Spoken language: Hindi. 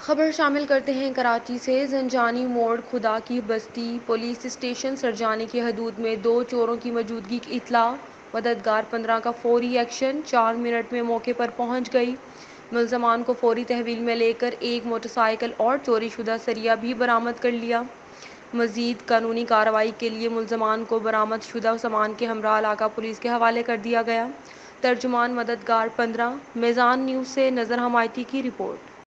खबर शामिल करते हैं कराची से। जंजानी मोड़ खुदा की बस्ती पुलिस स्टेशन सरजानी की हदूद में दो चोरों की मौजूदगी की इत्तला। मददगार 15 का फौरी एक्शन 4 मिनट में मौके पर पहुंच गई। मुलजमान को फौरी तहवील में लेकर एक मोटरसाइकिल और चोरीशुदा सरिया भी बरामद कर लिया। मजीद कानूनी कार्रवाई के लिए मुलजमान को बरामद शुदा सामान के हमरा इलाका पुलिस के हवाले कर दिया गया। तर्जुमान मददगार 15 मेज़ान न्यूज़ से नज़र हमायती की रिपोर्ट।